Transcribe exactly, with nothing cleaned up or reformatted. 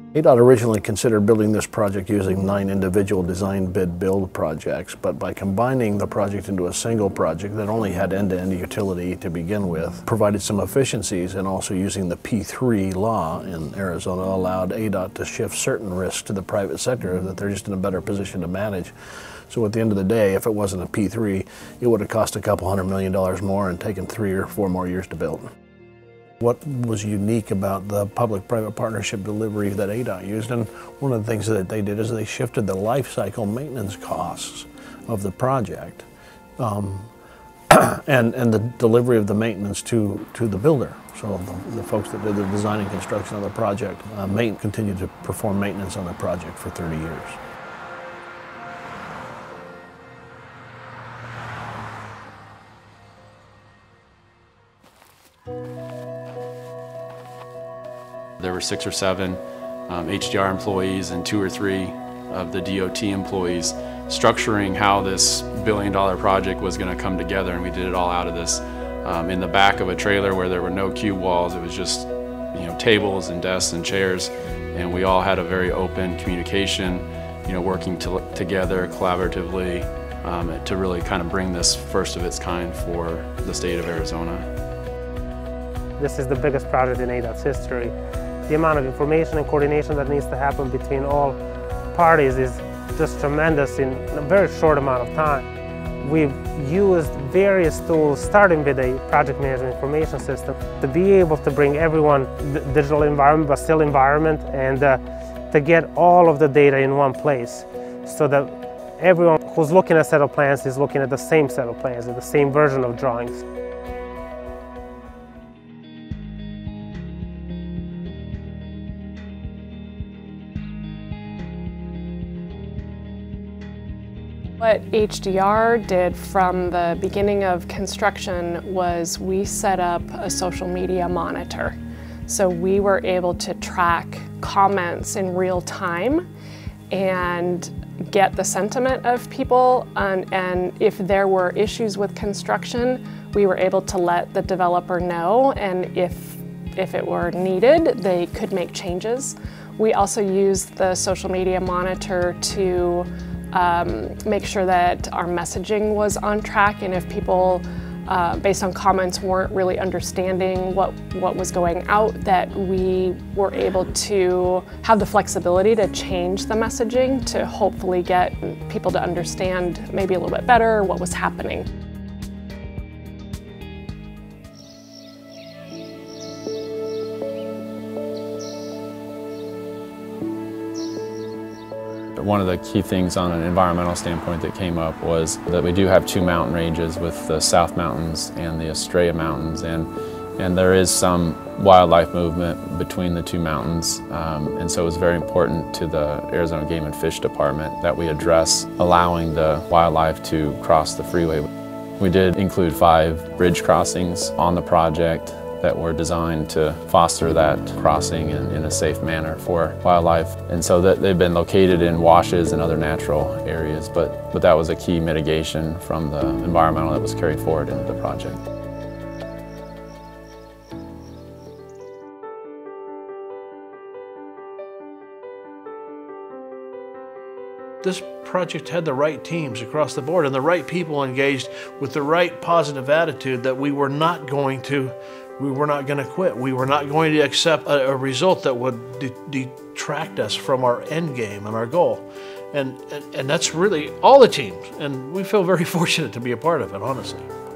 A DOT originally considered building this project using nine individual design bid build projects, but by combining the project into a single project that only had end-to-end utility to begin with, provided some efficiencies, and also using the P three law in Arizona allowed A DOT to shift certain risks to the private sector that they're just in a better position to manage. So at the end of the day, if it wasn't a P three, it would have cost a couple hundred million dollars more and taken three or four more years to build. What was unique about the public-private partnership delivery that A DOT used, and one of the things that they did is they shifted the life cycle maintenance costs of the project um, and, and the delivery of the maintenance to, to the builder. So the, the folks that did the design and construction of the project uh, main, continued to perform maintenance on the project for thirty years. There were six or seven um, H D R employees and two or three of the D O T employees structuring how this billion dollar project was going to come together, and we did it all out of this um, in the back of a trailer where there were no cube walls. It was just, you know, tables and desks and chairs, and we all had a very open communication, you know, working to, together collaboratively um, to really kind of bring this first of its kind for the state of Arizona. This is the biggest project in A DOT's history. The amount of information and coordination that needs to happen between all parties is just tremendous in a very short amount of time. We've used various tools, starting with a project management information system, to be able to bring everyone digital environment, but still environment, and uh, to get all of the data in one place, so that everyone who's looking at a set of plans is looking at the same set of plans, at the same version of drawings. What H D R did from the beginning of construction was we set up a social media monitor. So we were able to track comments in real time and get the sentiment of people, and, and if there were issues with construction, we were able to let the developer know, and if, if it were needed, they could make changes. We also used the social media monitor to Um, make sure that our messaging was on track, and if people, uh, based on comments, weren't really understanding what, what was going out, that we were able to have the flexibility to change the messaging to hopefully get people to understand maybe a little bit better what was happening. One of the key things on an environmental standpoint that came up was that we do have two mountain ranges with the South Mountains and the Estrella Mountains, and, and there is some wildlife movement between the two mountains, um, and so it was very important to the Arizona Game and Fish Department that we address allowing the wildlife to cross the freeway. We did include five bridge crossings on the project that were designed to foster that crossing in, in a safe manner for wildlife. And so that they've been located in washes and other natural areas, but, but that was a key mitigation from the environmental that was carried forward into the project. This project had the right teams across the board and the right people engaged with the right positive attitude that we were not going to We were not going to quit. We were not going to accept a, a result that would de detract us from our end game and our goal. And, and, and that's really all the teams. And we feel very fortunate to be a part of it, honestly.